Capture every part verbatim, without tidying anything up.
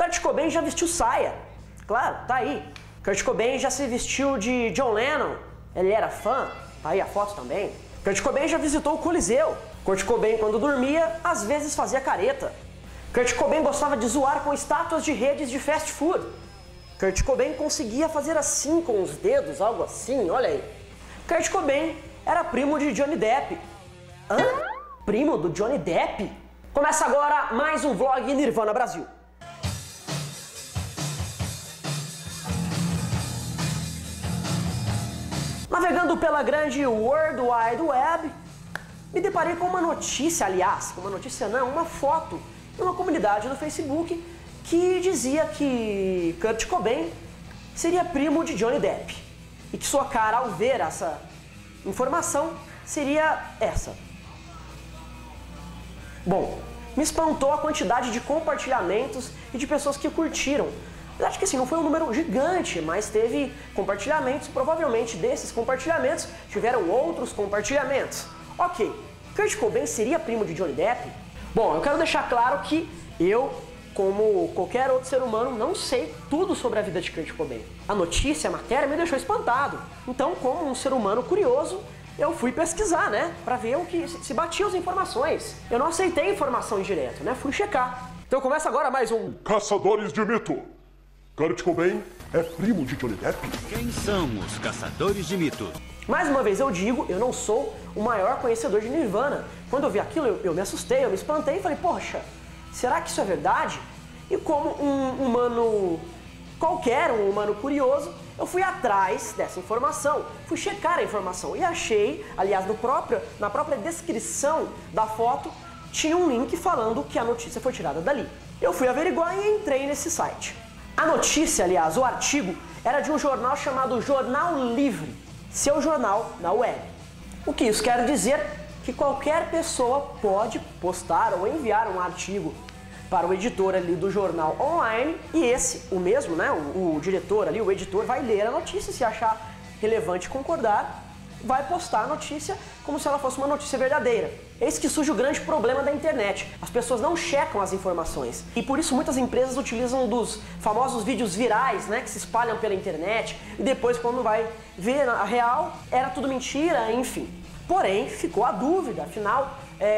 Kurt Cobain já vestiu saia. Claro, tá aí. Kurt Cobain já se vestiu de John Lennon. Ele era fã. Tá aí a foto também. Kurt Cobain já visitou o Coliseu. Kurt Cobain, quando dormia, às vezes fazia careta. Kurt Cobain gostava de zoar com estátuas de redes de fast food. Kurt Cobain conseguia fazer assim com os dedos, algo assim, olha aí. Kurt Cobain era primo de Johnny Depp. Hã? Primo do Johnny Depp? Começa agora mais um vlog Nirvana Brasil. Navegando pela grande World Wide Web, me deparei com uma notícia, aliás, uma notícia não, uma foto, numa comunidade no Facebook que dizia que Kurt Cobain seria primo de Johnny Depp e que sua cara, ao ver essa informação, seria essa. Bom, me espantou a quantidade de compartilhamentos e de pessoas que curtiram. Acho que assim, não foi um número gigante, mas teve compartilhamentos. Provavelmente desses compartilhamentos tiveram outros compartilhamentos. Ok, Kurt Cobain seria primo de Johnny Depp? Bom, eu quero deixar claro que eu, como qualquer outro ser humano, não sei tudo sobre a vida de Kurt Cobain. A notícia, a matéria me deixou espantado. Então, como um ser humano curioso, eu fui pesquisar, né? Pra ver o que se batiam as informações. Eu não aceitei informação direto, né? Fui checar. Então começa agora mais um Caçadores de Mito. Kurt Cobain é primo de Johnny Depp? Quem são os caçadores de mito? Mais uma vez eu digo, eu não sou o maior conhecedor de Nirvana. Quando eu vi aquilo, eu, eu me assustei, eu me espantei e falei, poxa, será que isso é verdade? E como um humano qualquer, um humano curioso, eu fui atrás dessa informação, fui checar a informação e achei, aliás, no próprio, na própria descrição da foto, tinha um link falando que a notícia foi tirada dali. Eu fui averiguar e entrei nesse site. A notícia, aliás, o artigo, era de um jornal chamado Jornal Livre, seu jornal na web. O que isso quer dizer? Que qualquer pessoa pode postar ou enviar um artigo para o editor ali do jornal online e esse, o mesmo, né, o, o diretor ali, o editor, vai ler a notícia, se achar relevante e concordar, vai postar a notícia como se ela fosse uma notícia verdadeira. Eis que surge o grande problema da internet. As pessoas não checam as informações. E por isso muitas empresas utilizam dos famosos vídeos virais, né, que se espalham pela internet e depois quando vai ver a real, era tudo mentira, enfim. Porém, ficou a dúvida, afinal,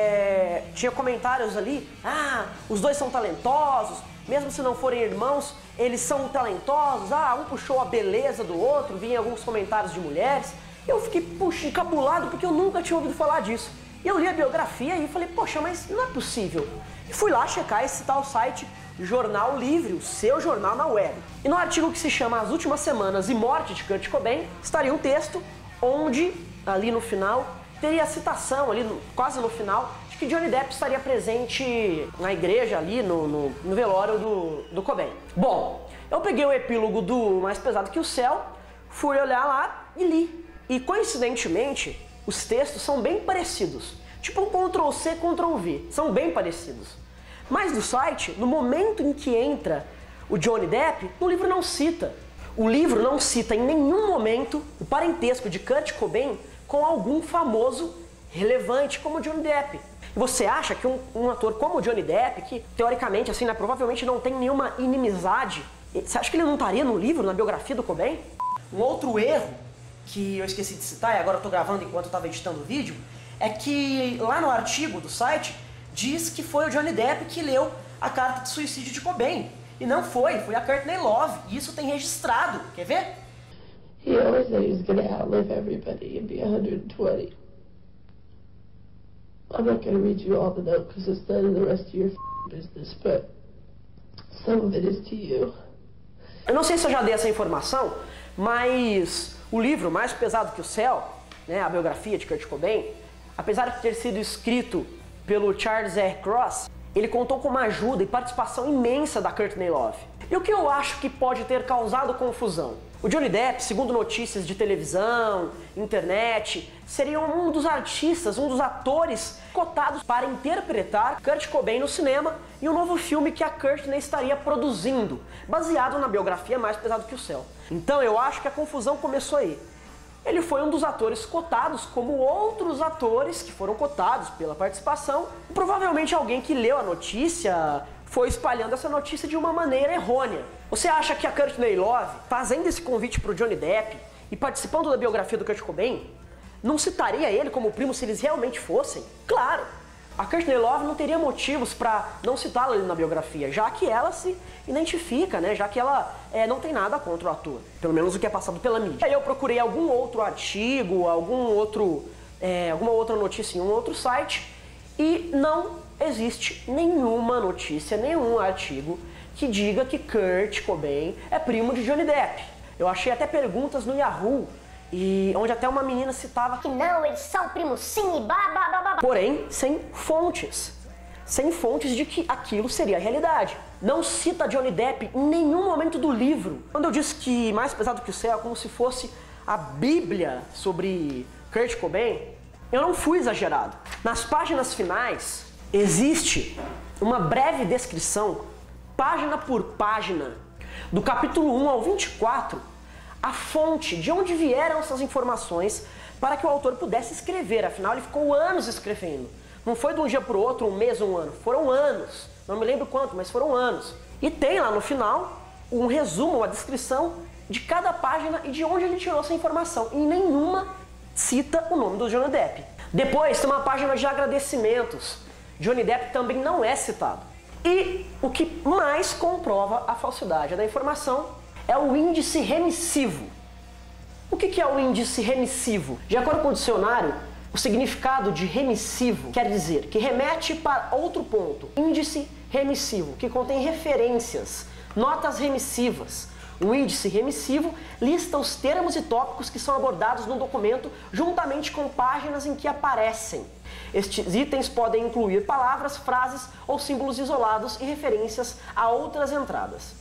é, tinha comentários ali, ah, os dois são talentosos, mesmo se não forem irmãos, eles são talentosos, ah, um puxou a beleza do outro, vinha alguns comentários de mulheres. Eu fiquei, puxa, encabulado porque eu nunca tinha ouvido falar disso. E eu li a biografia e falei, poxa, mas não é possível. E fui lá checar esse tal site Jornal Livre, o seu jornal na web. E no artigo que se chama As Últimas Semanas e Morte de Kurt Cobain, estaria um texto onde, ali no final, teria a citação, ali no, quase no final, de que Johnny Depp estaria presente na igreja ali, no, no, no velório do, do Cobain. Bom, eu peguei o epílogo do Mais Pesado que o Céu, fui olhar lá e li. E coincidentemente, os textos são bem parecidos. Tipo um control C, control V. São bem parecidos. Mas no site, no momento em que entra o Johnny Depp, o livro não cita. O livro não cita em nenhum momento o parentesco de Kurt Cobain com algum famoso relevante como Johnny Depp. E você acha que um, um ator como o Johnny Depp, que teoricamente assim, né, provavelmente não tem nenhuma inimizade, você acha que ele não estaria no livro, na biografia do Cobain? Um outro erro que eu esqueci de citar, e agora eu tô gravando enquanto eu estava editando o vídeo, é que lá no artigo do site diz que foi o Johnny Depp que leu a carta de suicídio de Cobain. E não foi, foi a Courtney Love, e isso tem registrado. Quer ver? He always said he was gonna outlive everybody and be one hundred twenty. I'm not gonna read you all the note because it's none of the rest of your business, but some of it is to you. Eu não sei se eu já dei essa informação, mas o livro Mais Pesado que o Céu, né, a biografia de Kurt Cobain, apesar de ter sido escrito pelo Charles R. Cross, ele contou com uma ajuda e participação imensa da Courtney Love. E o que eu acho que pode ter causado confusão? O Johnny Depp, segundo notícias de televisão, internet, seria um dos artistas, um dos atores cotados para interpretar Kurt Cobain no cinema e um novo filme que a Courtney estaria produzindo, baseado na biografia Mais Pesado que o Céu. Então eu acho que a confusão começou aí. Ele foi um dos atores cotados, como outros atores que foram cotados pela participação. Provavelmente alguém que leu a notícia foi espalhando essa notícia de uma maneira errônea. Você acha que a Courtney Love, fazendo esse convite pro Johnny Depp e participando da biografia do Kurt Cobain, não citaria ele como primo se eles realmente fossem? Claro! A Courtney Love não teria motivos para não citá-lo ali na biografia, já que ela se identifica, né? Já que ela é, não tem nada contra o ator, pelo menos o que é passado pela mídia. Aí eu procurei algum outro artigo, algum outro, é, alguma outra notícia em um outro site e não existe nenhuma notícia, nenhum artigo que diga que Kurt Cobain é primo de Johnny Depp. Eu achei até perguntas no Yahoo, e onde até uma menina citava que não, eles são primos sim, e blá blá blá blá. Porém, sem fontes. Sem fontes de que aquilo seria a realidade. Não cita Johnny Depp em nenhum momento do livro. Quando eu disse que Mais Pesado que o Céu é como se fosse a Bíblia sobre Kurt Cobain, eu não fui exagerado. Nas páginas finais, existe uma breve descrição, página por página, do capítulo um ao vinte e quatro, a fonte de onde vieram essas informações para que o autor pudesse escrever. Afinal, ele ficou anos escrevendo. Não foi de um dia para o outro, um mês, um ano. Foram anos. Não me lembro quanto, mas foram anos. E tem lá no final um resumo, uma descrição de cada página e de onde ele tirou essa informação. E nenhuma cita o nome do Johnny Depp. Depois tem uma página de agradecimentos. Johnny Depp também não é citado. E o que mais comprova a falsidade da informação é o índice remissivo. O que é o índice remissivo? De acordo com o dicionário, o significado de remissivo quer dizer que remete para outro ponto. Índice remissivo, que contém referências, notas remissivas. O índice remissivo lista os termos e tópicos que são abordados no documento juntamente com páginas em que aparecem. Estes itens podem incluir palavras, frases ou símbolos isolados e referências a outras entradas.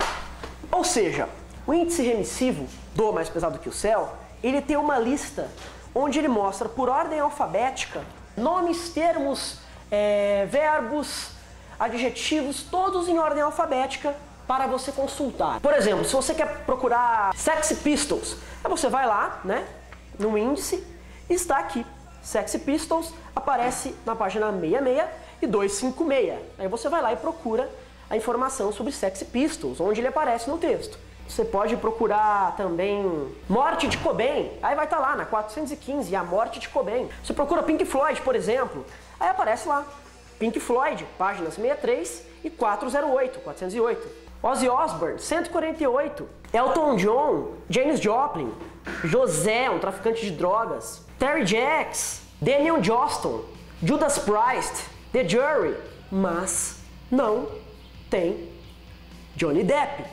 Ou seja, o índice remissivo do Mais Pesado que o Céu, ele tem uma lista onde ele mostra por ordem alfabética nomes, termos, é, verbos, adjetivos, todos em ordem alfabética para você consultar. Por exemplo, se você quer procurar Sex Pistols, aí você vai lá, né, no índice, e está aqui. Sex Pistols aparece na página sessenta e seis e duzentos e cinquenta e seis. Aí você vai lá e procura a informação sobre Sex Pistols, onde ele aparece no texto. Você pode procurar também Morte de Cobain, aí vai estar lá na quatrocentos e quinze, a Morte de Cobain. Você procura Pink Floyd, por exemplo, aí aparece lá, Pink Floyd, páginas sessenta e três e quatrocentos e oito, quatrocentos e oito. Ozzy Osbourne, cento e quarenta e oito. Elton John, Janis Joplin, José, um traficante de drogas, Terry Jacks, Daniel Johnston, Judas Priest, The Jury, mas não tem Johnny Depp.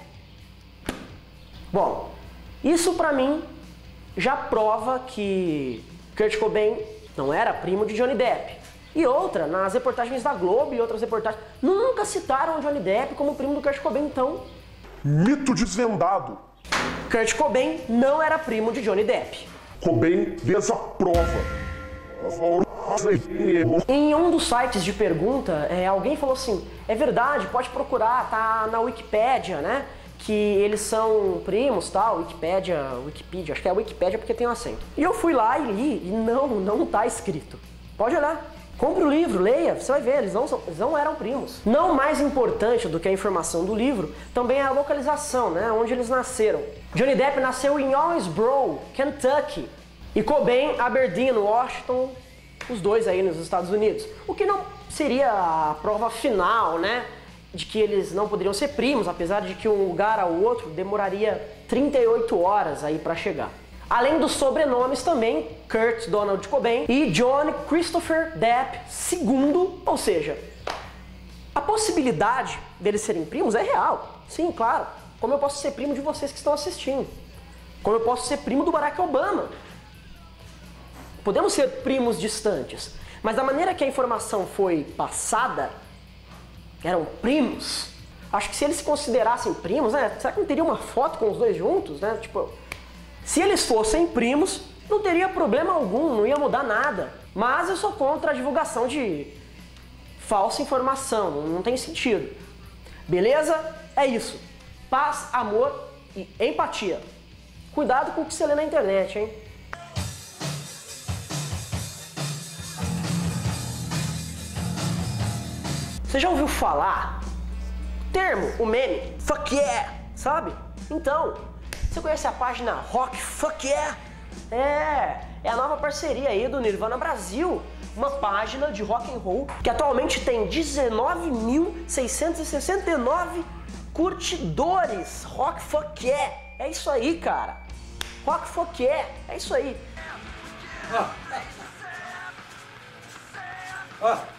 Bom, isso pra mim já prova que Kurt Cobain não era primo de Johnny Depp. E outra, nas reportagens da Globo e outras reportagens, nunca citaram o Johnny Depp como primo do Kurt Cobain, então... Mito desvendado. Kurt Cobain não era primo de Johnny Depp. Cobain desaprova. Em um dos sites de pergunta, é, alguém falou assim, é verdade, pode procurar, tá na Wikipédia, né? Que eles são primos, tal, Wikipédia, Wikipedia, acho que é a Wikipédia porque tem um acento. E eu fui lá e li, e não, não tá escrito. Pode olhar. Compre o livro, leia, você vai ver, eles não, são, eles não eram primos. Não mais importante do que a informação do livro, também é a localização, né, onde eles nasceram. Johnny Depp nasceu em Owensboro, Kentucky, e Cobain, Aberdeen, Washington, os dois aí nos Estados Unidos. O que não seria a prova final, né, de que eles não poderiam ser primos, apesar de que um lugar ao outro demoraria trinta e oito horas aí para chegar. Além dos sobrenomes também, Kurt Donald Cobain e John Christopher Depp segundo, ou seja, a possibilidade deles serem primos é real. Sim, claro. Como eu posso ser primo de vocês que estão assistindo? Como eu posso ser primo do Barack Obama? Podemos ser primos distantes, mas da maneira que a informação foi passada, eram primos. Acho que se eles se considerassem primos, né? Será que não teria uma foto com os dois juntos, né? Tipo, se eles fossem primos, não teria problema algum, não ia mudar nada. Mas eu sou contra a divulgação de falsa informação, não tem sentido. Beleza? É isso. Paz, amor e empatia. Cuidado com o que você lê na internet, hein? Você já ouviu falar termo, o meme, fuck yeah, sabe? Então, você conhece a página Rock Fuck Yeah? É, é a nova parceria aí do Nirvana Brasil, uma página de rock and roll que atualmente tem dezenove mil seiscentos e sessenta e nove curtidores. Rock Fuck Yeah, é isso aí, cara. Rock Fuck Yeah, é isso aí. Ó. Ó.